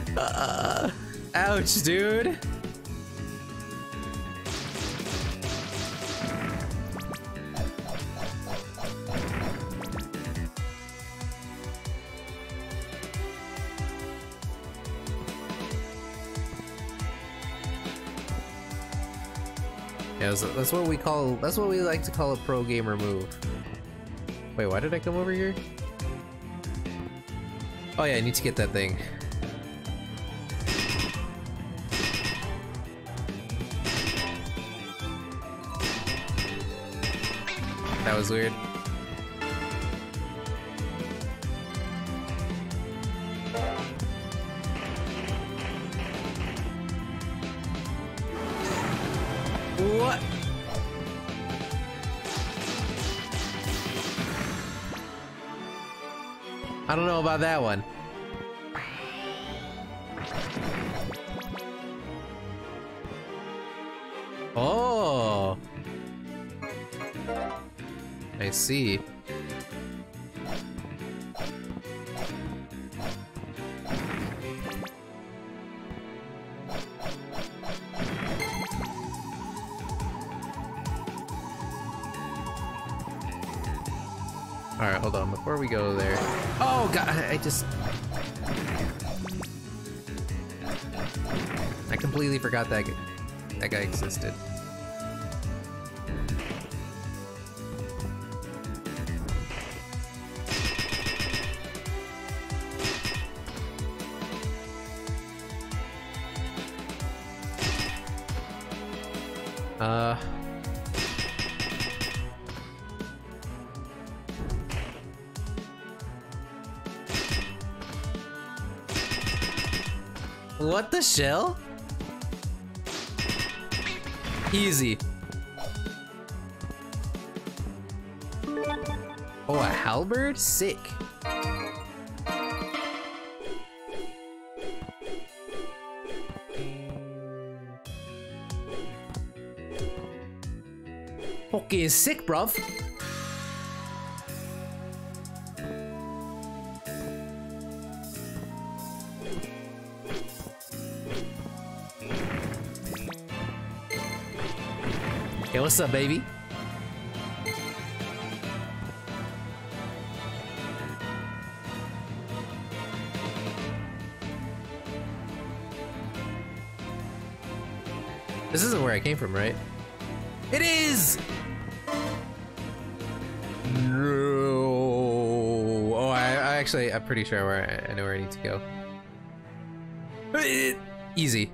Ouch, dude. Yeah, that's what we like to call a pro gamer move. Wait, why did I come over here? Oh yeah, I need to get that thing. That was weird. What? I don't know about that one. Oh, I see. Alright, hold on, before we go there. Oh god, I completely forgot that guy existed. What the shell? Easy. Oh, a halberd? Sick. Okay, sick, bruv. Hey, what's up, baby? This isn't where I came from, right? It is! No. Oh, I'm pretty sure I know where I need to go. Easy.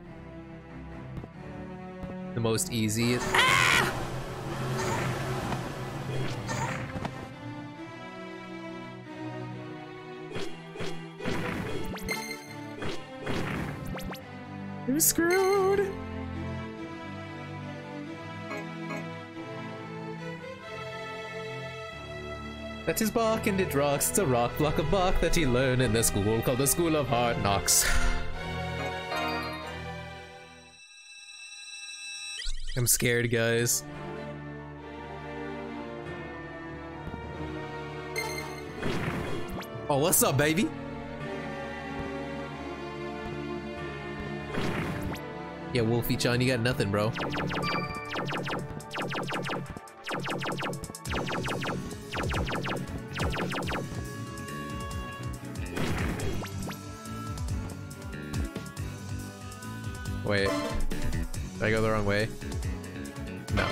The most easy. Ah! I'm screwed. That is bark and it rocks. It's a rock block of bark that he learned in the school called the School of Hard Knocks. I'm scared, guys. Oh, what's up, baby? Yeah, Wolfie Chan, you got nothing, bro. Wait. Did I go the wrong way? No.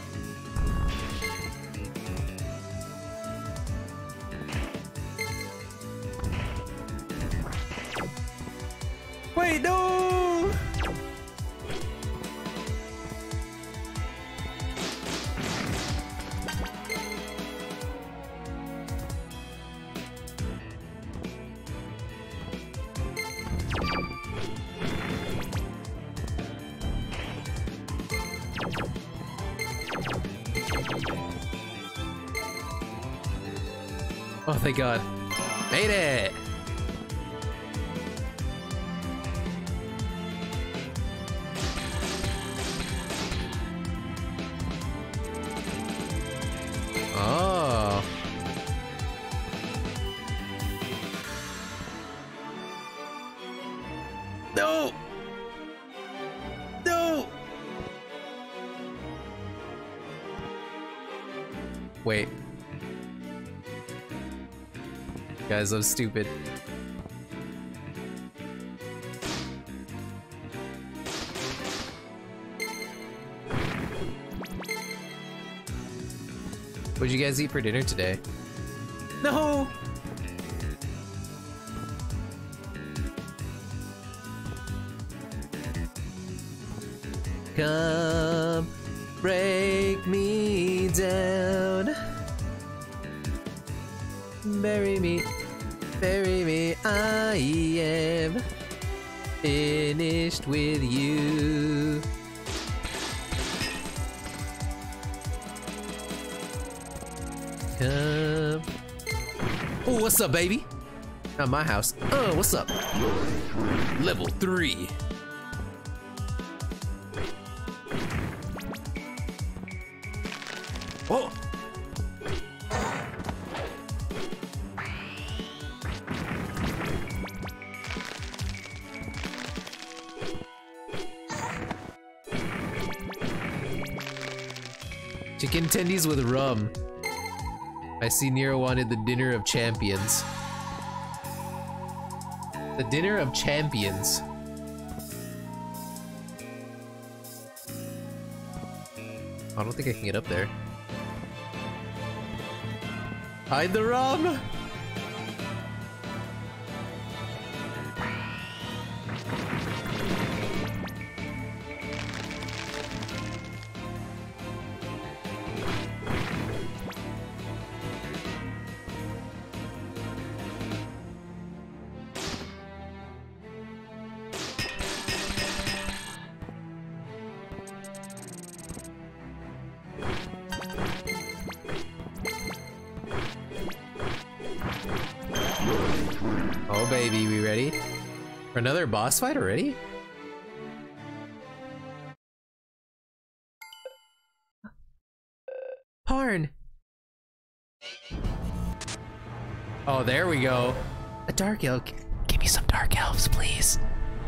Wait, no! Oh, thank God. Made it! Oh. No! No! Wait. Guys, I'm stupid. What'd you guys eat for dinner today? No! Come, break me down. Bury me, I am finished with you. Come. Oh, what's up, baby? Not my house. Oh, what's up? Level 3. Oh! Chicken tendies with rum. I see Nero wanted the dinner of champions. The dinner of champions. I don't think I can get up there. Hide the rum! Oh baby, we ready? For another boss fight already? Parn! Oh, there we go. A dark elf. Give me some dark elves, please.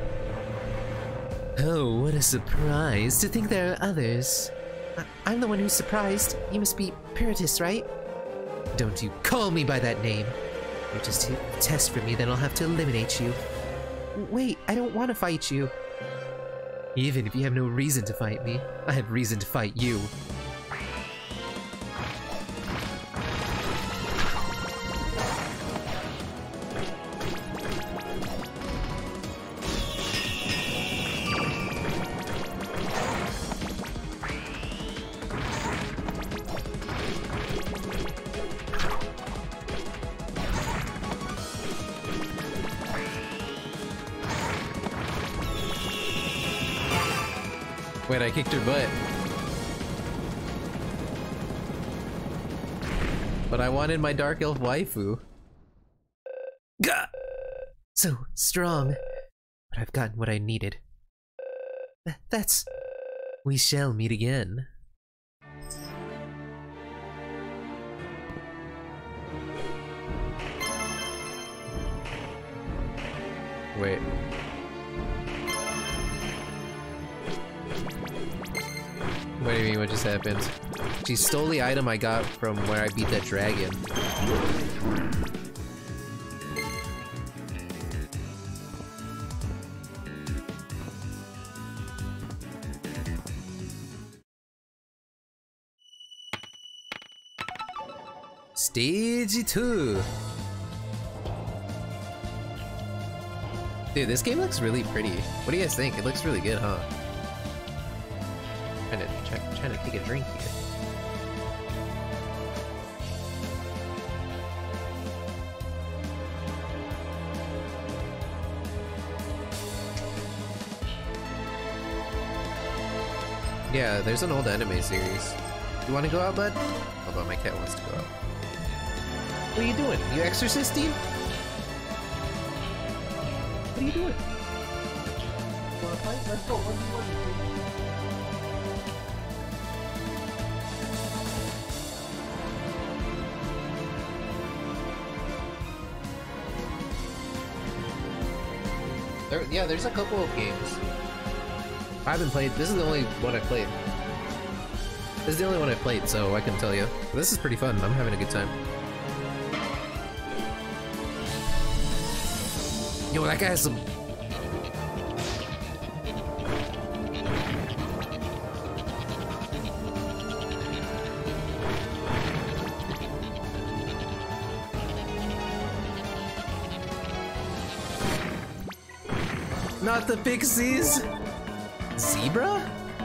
Oh, what a surprise to think there are others. I'm the one who's surprised. You must be Piratus, right? Don't you call me by that name. You're just a test for me, then I'll have to eliminate you. Wait, I don't want to fight you. Even if you have no reason to fight me, I have reason to fight you. Wait, I kicked her butt. But I wanted my dark elf waifu. Gah! So strong. But I've gotten what I needed. That's... We shall meet again. Wait. What do you mean, what just happened? She stole the item I got from where I beat that dragon. Stage 2. Dude, this game looks really pretty. What do you guys think? It looks really good, huh? Trying to take a drink here. Yeah, there's an old anime series. You want to go out, bud? Hold on, my cat wants to go out. What are you doing? You exorcisting? What are you doing? Wanna fight? Let's go. What do you want? Yeah, there's a couple of games. I haven't played. This is the only one I played. This is the only one I played, so I can tell you. This is pretty fun. I'm having a good time. Yo, that guy has some... Not the pixies? Zebra?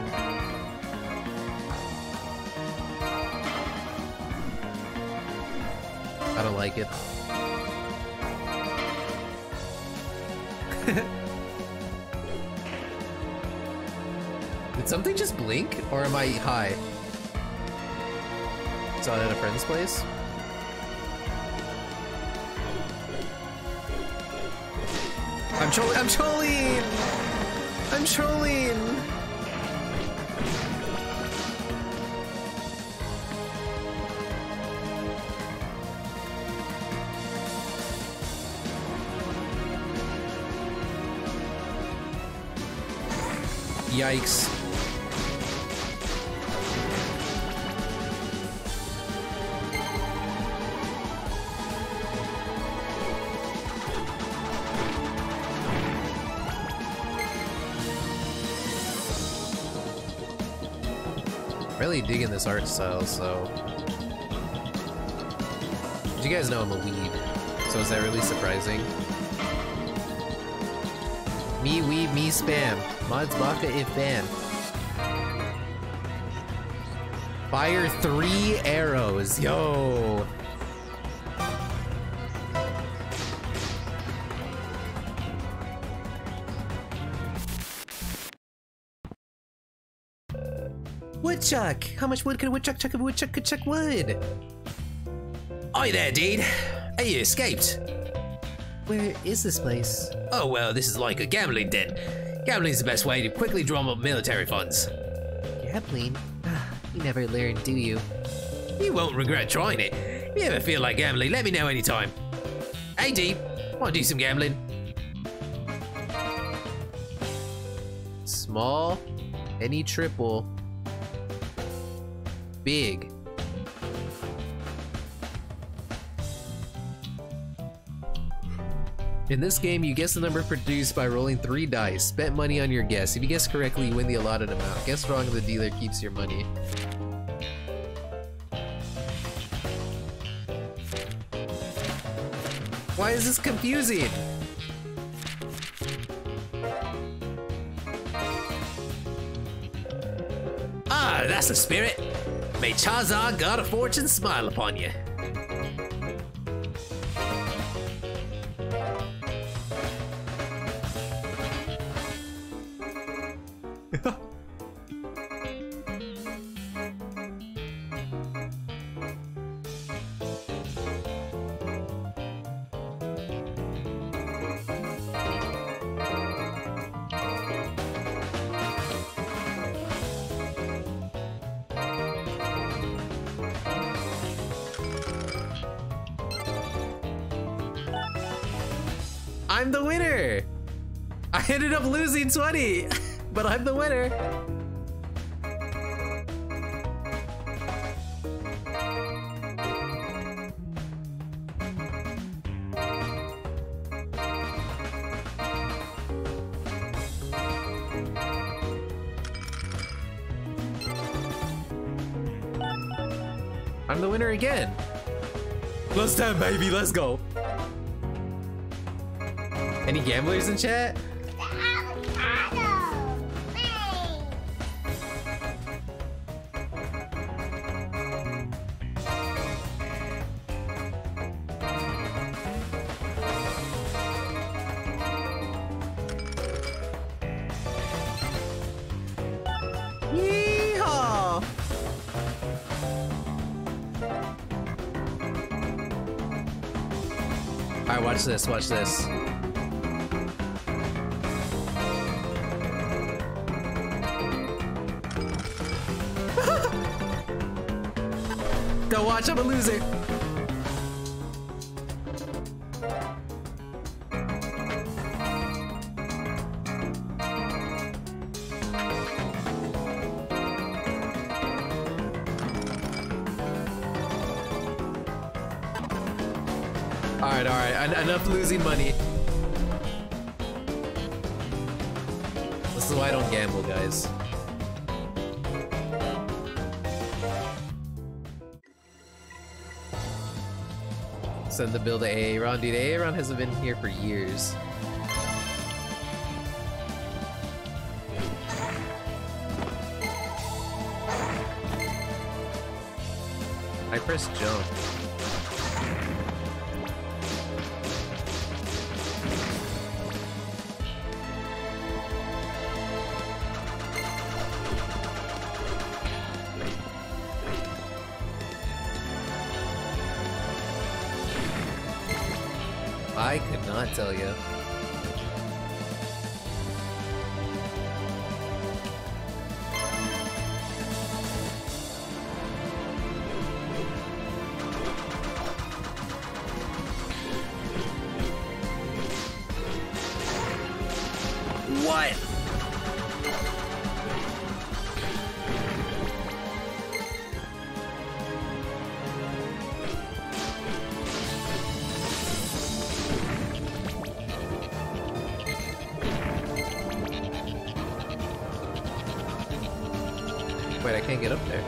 I don't like it. Did something just blink, or am I high? Saw it at a friend's place? I'm trolling! I'm trolling! I'm trolling! Yikes. Really digging this art style, so... Did you guys know I'm a weeb? So is that really surprising? Me weeb, me spam. Mods baka if ban. Fire 3 arrows, yo! Woodchuck! How much wood could a woodchuck chuck if a woodchuck could chuck wood? Hi there, dude! Hey, you escaped! Where is this place? Oh well, this is like a gambling den. Gambling's the best way to quickly drum up military funds. Gambling? You never learn, do you? You won't regret trying it. If you ever feel like gambling, let me know anytime. Hey Deep, wanna do some gambling? Small, any triple. Big. In this game, you guess the number produced by rolling 3 dice. Bet money on your guess. If you guess correctly, you win the allotted amount. Guess wrong, the dealer keeps your money. Why is this confusing? Ah, that's the spirit. May Charizard, God of Fortune, smile upon you. I'm the winner! I ended up losing 20, but I'm the winner. I'm the winner again. Plus 10, baby, let's go. Any gamblers in chat? Yeehaw! Alright, watch this, watch this. Don't watch, I'm a loser. Alright. Enough losing money. This is why I don't gamble, guys. Send the bill to Aaron. Dude, Aaron hasn't been here for years. I pressed jump. I could not tell you. What? Wait, I can't get up there.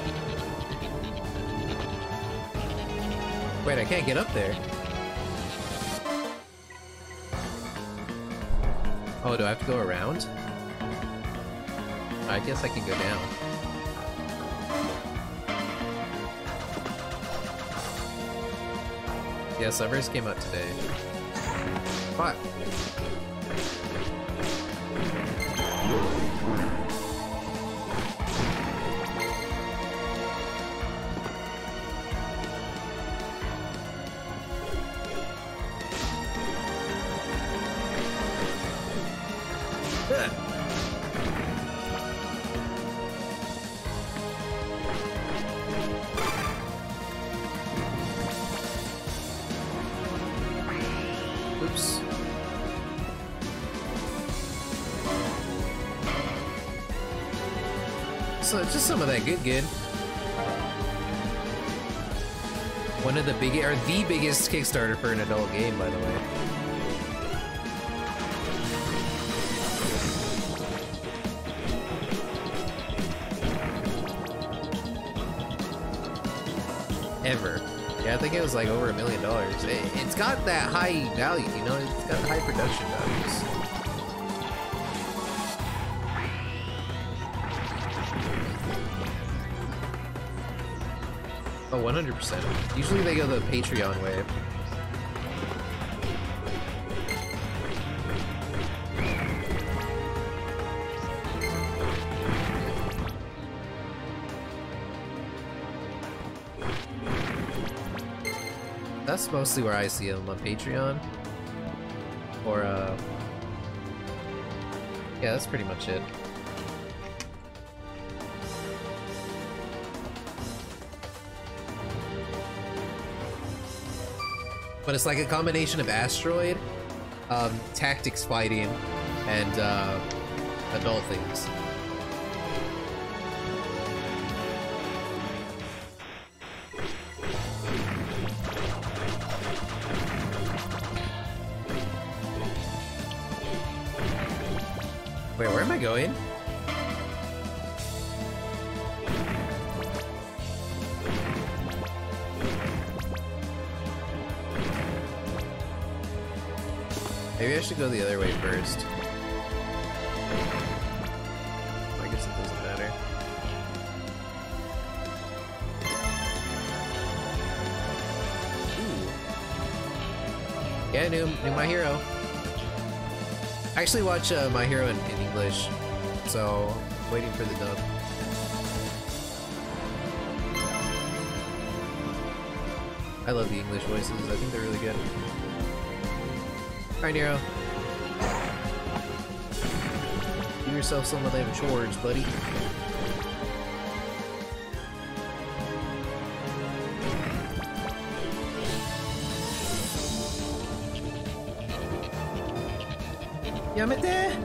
Wait, I can't get up there. Oh, do I have to go around? I guess I can go down. Yeah, Summers came out today. Fuck. Oops. So just some of that good. One of the biggest, or the biggest Kickstarter for an adult game, by the way. Ever. Yeah, I think it was like over $1 million. It's got that high value, you know? It's got high production values. Oh, 100%. Usually they go the Patreon way. That's mostly where I see them, on Patreon. Or, yeah, that's pretty much it. But it's like a combination of Asteroid, tactics fighting, and, adult things. Wait, where am I going? Maybe I should go the other way first. I guess it doesn't matter. Ooh. Yeah, knew My Hero. I actually watch My Hero in English, so I'm waiting for the dub. I love the English voices. I think they're really good. Alright, Nero. Give yourself some of them chores, buddy. Yamete!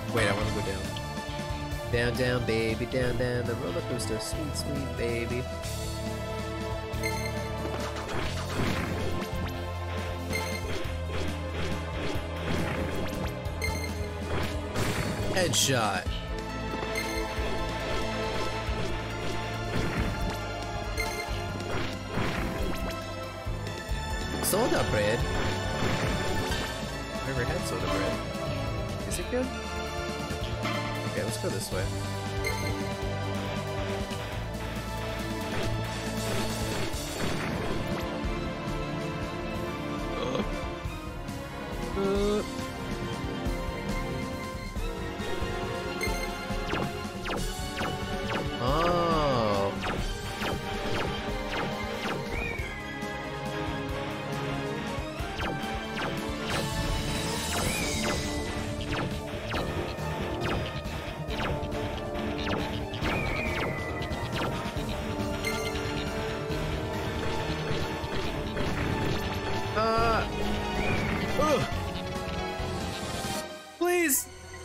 Wait, I want to go down. Down, down, baby, down, down the roller coaster, sweet, sweet baby. Headshot. Soda bread? I never had soda bread. Is it good? Okay, let's go this way. Oh. Please.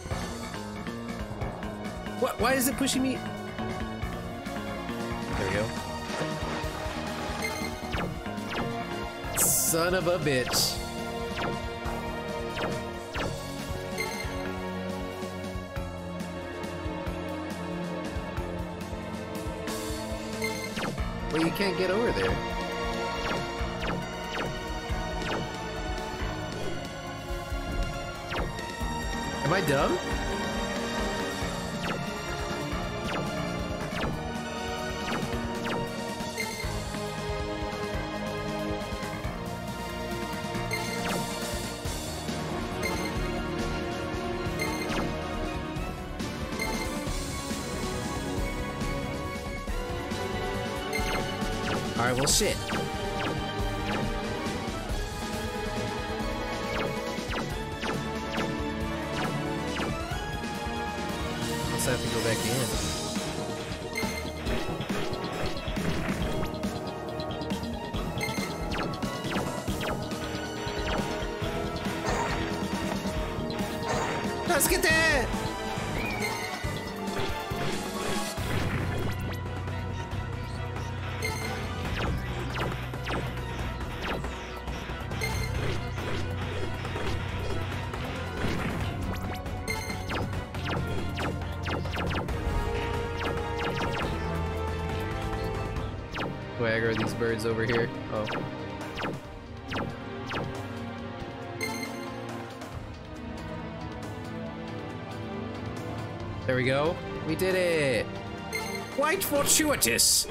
What? Why is it pushing me? There we go. Son of a bitch. Well, you can't get over there. Am I dumb? Alright, well shit. I have to go back in. Let's get there! Do I aggro these birds over here? Oh. There we go. We did it! Quite fortuitous!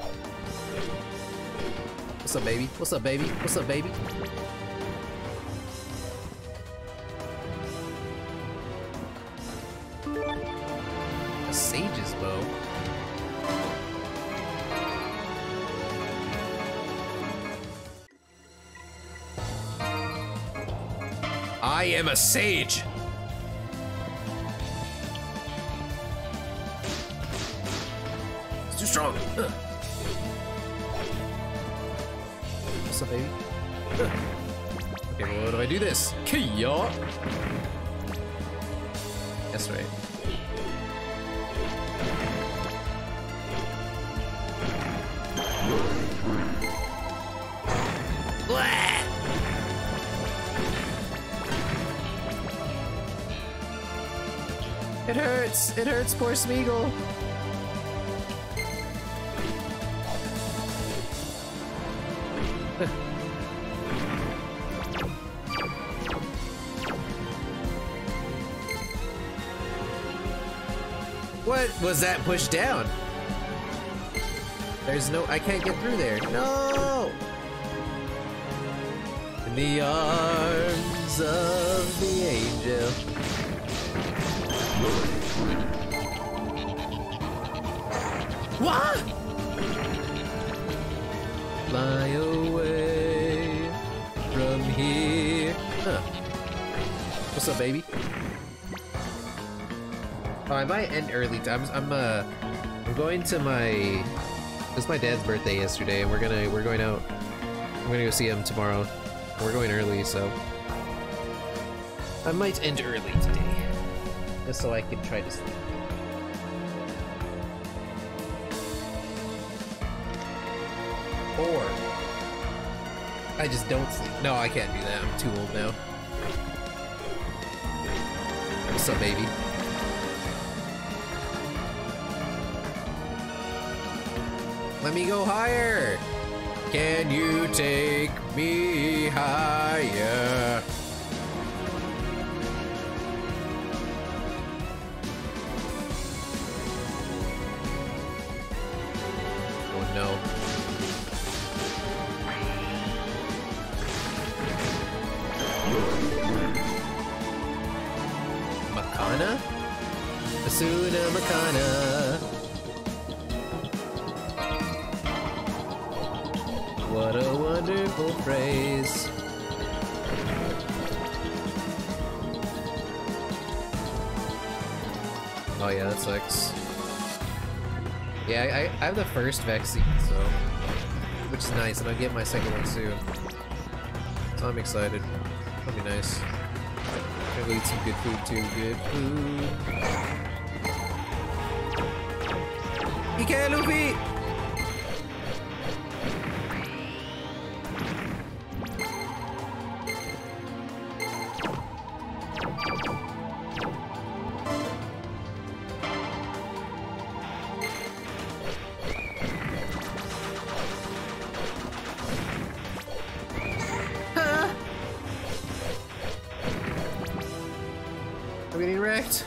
What's up, baby? What's up, baby? What's up, baby? A sage's bow. I am a sage! It's too strong! What's up, baby? Okay, well, how do I do this? Kia! That's right. Blah! It hurts! It hurts, poor Smeagol! What was that pushed down? There's no- I can't get through there. No! In the arms of the angel. What? Fly away from here. Huh. What's up, baby? Oh, I might end early. I'm going to my. It was my dad's birthday yesterday, and we're going out. I'm gonna go see him tomorrow. We're going early, so I might end early today. just so I can try to sleep. Or I just don't sleep. No, I can't do that. I'm too old now. What's up, baby? Let me go higher. Can you take me higher? Oh no. Makana? Asuna Makana. What a wonderful phrase. Oh yeah, that sucks. Yeah, I have the first vaccine, so... which is nice, and I'll get my second one soon. So I'm excited. That'll be nice. I'll eat some good food too. Good food. Ike, Luffy! I'm getting wrecked.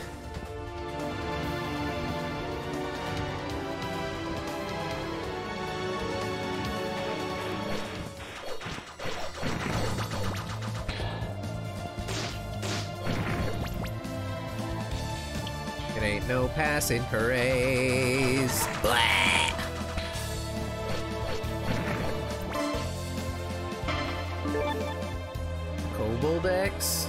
It ain't no passing craze. Blah! Kobold X?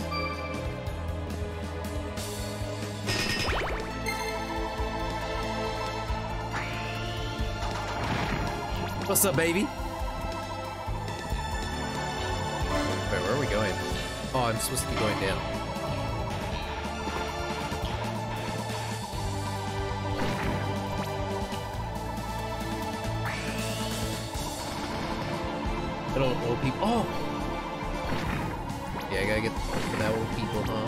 What's up, baby? Wait, where are we going? Oh, I'm supposed to be going down. Little old people. Oh! Yeah, I gotta get to that old people, huh?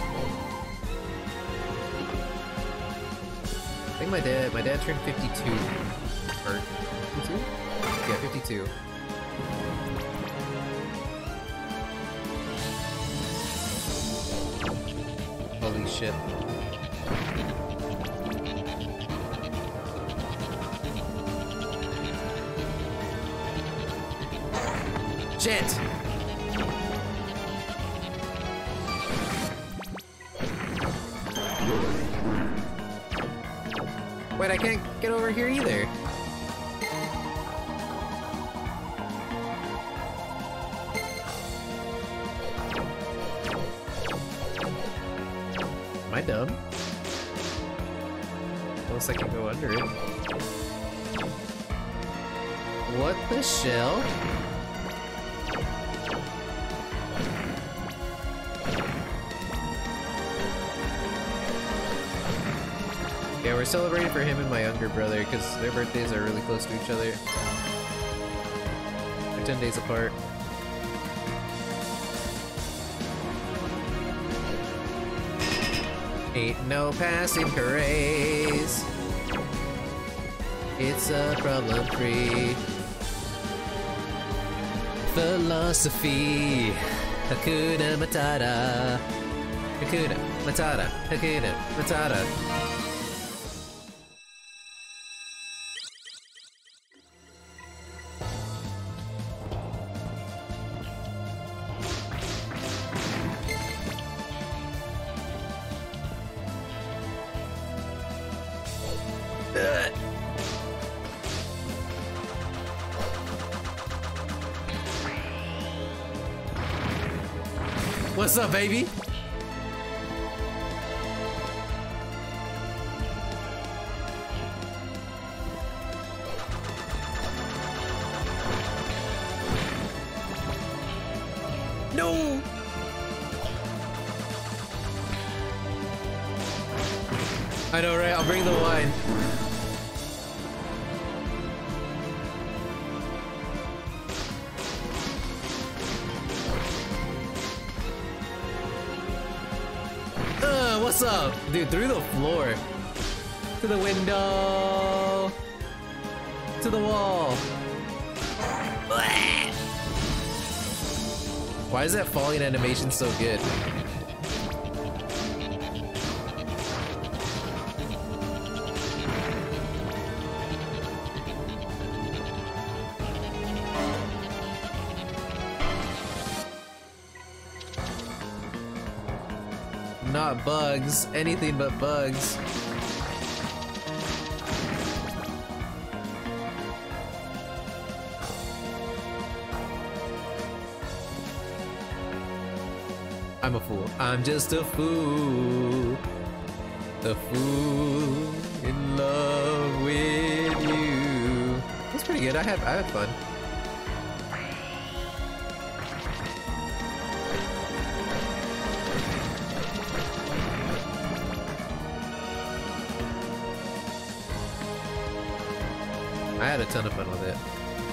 I think my dad turned 52. Or 52? Yeah, 52. Holy shit. Shit! Wait, I can't get over here either. Am I dumb? Unless I can go under it. What the shell? Yeah, we're celebrating for him and my younger brother because their birthdays are really close to each other. They're 10 days apart. Ain't no passing craze. It's a problem-free philosophy. Hakuna Matata. Hakuna Matata. Hakuna Matata. What's up, baby? No! I know, right? I'll bring the wine. What's up? Dude, through the floor. To the window. To the wall. Why is that falling animation so good? Not bugs, anything but bugs. I'm a fool. I'm just a fool. A fool in love with you. That's pretty good. I had fun. I had a ton of fun with it.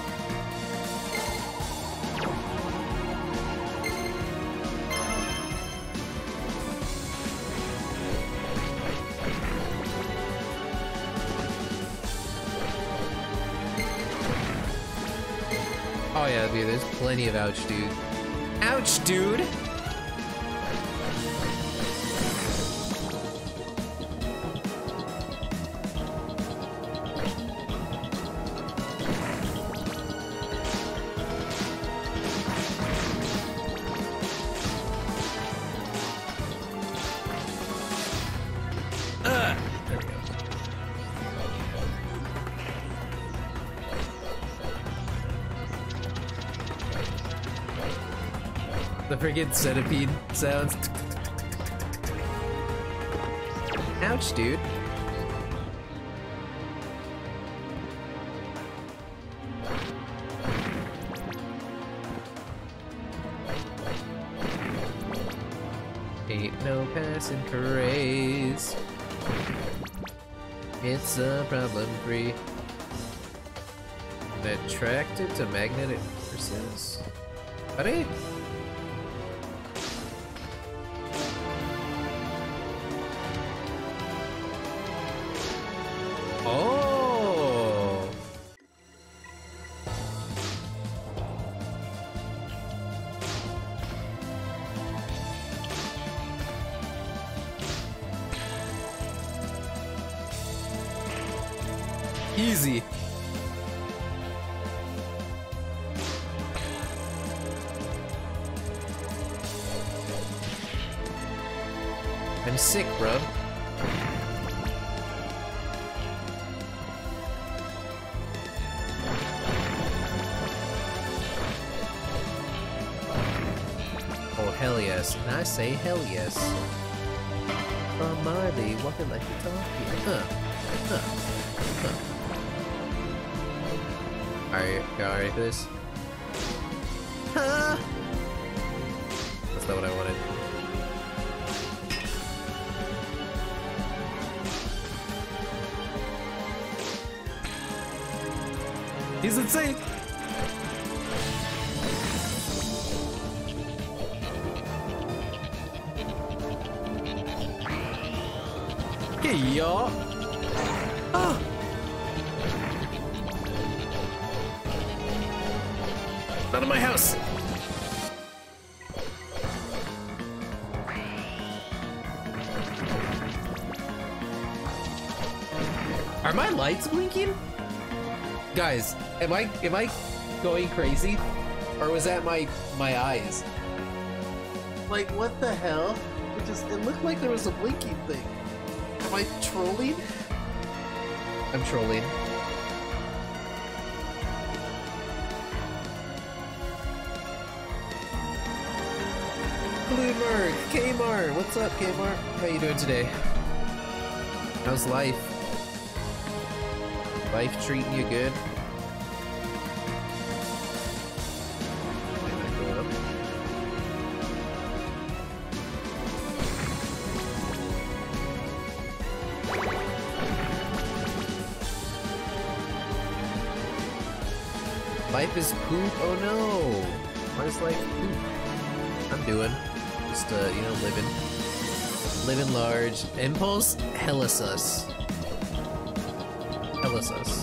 Oh yeah, dude, there's plenty of ouch, dude. Ouch, dude! The friggin' centipede sounds. Ouch, dude. Ain't no passing craze. It's a problem free. Attracted to magnetic forces. Buddy? Oh. Easy. I'm sick, bro. Oh, hell yes. And I say hell yes. Bob Marley, walking like you're talking. Alright, y'all ready for this? Huh? That's not what I wanted. He's insane! Hey, y'all! Ah! Out of my house! Are my lights blinking? Guys, am I going crazy? Or was that my eyes? Like, what the hell? It looked like there was a blinking thing. Am I trolling? I'm trolling. Blue Mark, Kmart, what's up, Kmart? How you doing today? How's life? Life treating you good? Life is poop? Oh no! Why is life poop? I'm doing. Just, you know, living. Living large. Impulse? Hella sus. Hella sus.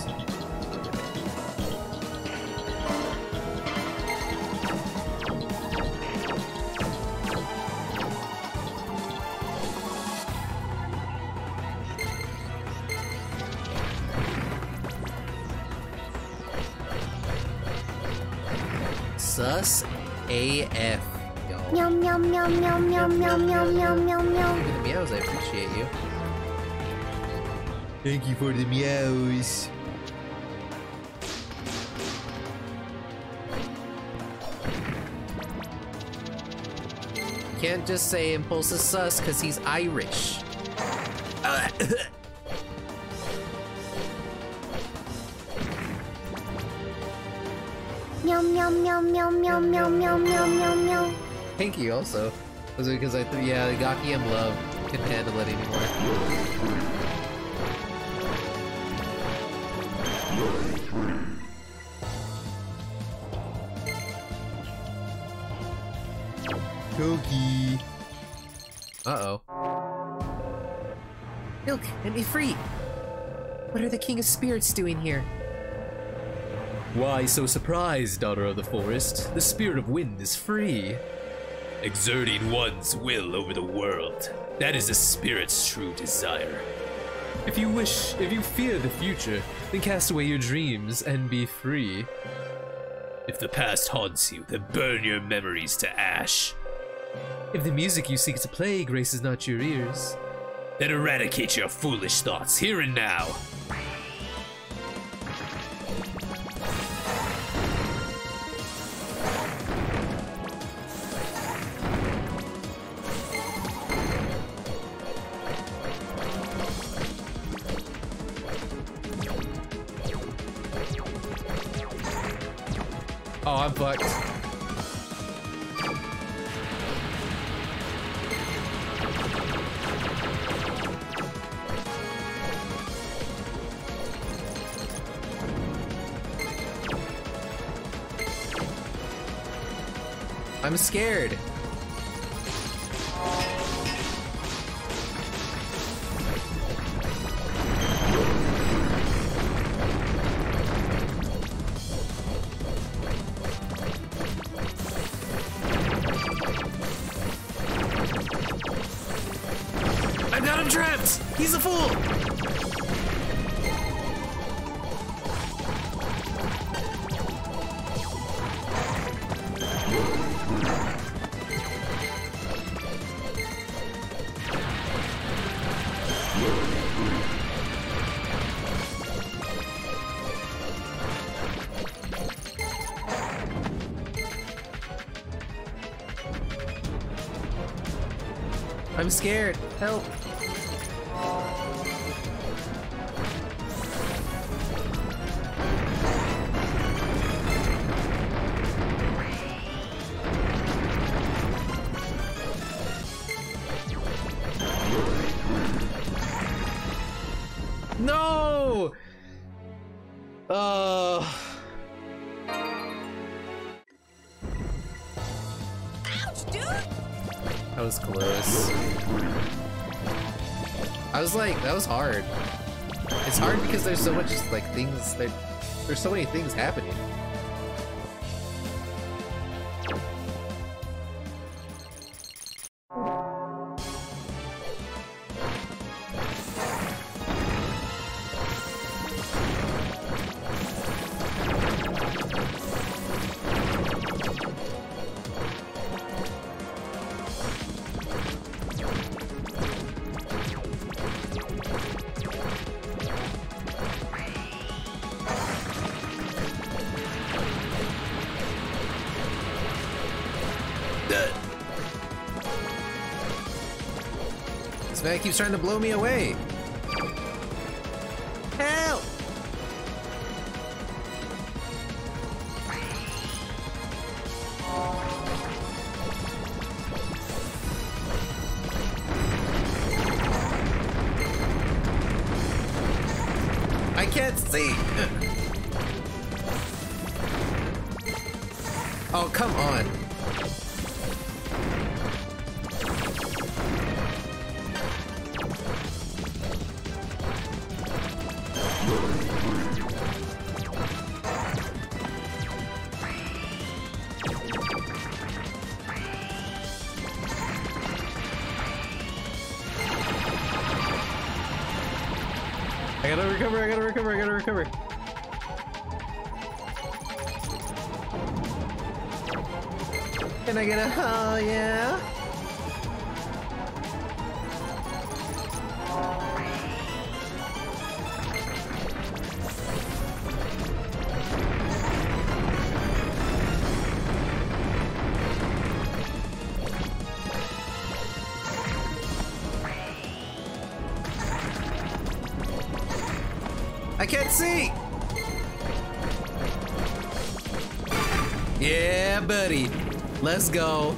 Sus AF. Yum yum yum yum yum yum yum yum yum yum. For the meows, I appreciate you. Thank you for the meows. Can't just say Impulse is sus because he's Irish. Yum yum yum yum yum yum yum yum yum yum. Thank you also. Was it because I thought, yeah, the Gaki and Love couldn't handle it anymore. Koki. Uh-oh. Milk, let me free! What are the King of Spirits doing here? Why so surprised, Daughter of the Forest? The Spirit of Wind is free. Exerting one's will over the world. That is the Spirit's true desire. If you fear the future, then cast away your dreams and be free. If the past haunts you, then burn your memories to ash. If the music you seek to play graces not your ears, then eradicate your foolish thoughts here and now. Oh, I'm fucked. I'm scared. I got him trapped! He's a fool! I'm scared. Help. No! Ouch, dude! That was close. I was like, that was hard. It's hard because there's so much, like, things, there's so many things happening. This man keeps trying to blow me away. Help! I can't see. Oh, come on. I gotta recover, I gotta recover, I gotta recover. Can I get a oh yeah? I can't see! Yeah, buddy. Let's go.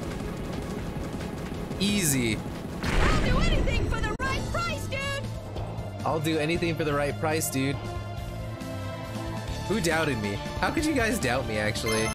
Easy. I'll do anything for the right price, dude! I'll do anything for the right price, dude. Who doubted me? How could you guys doubt me, actually?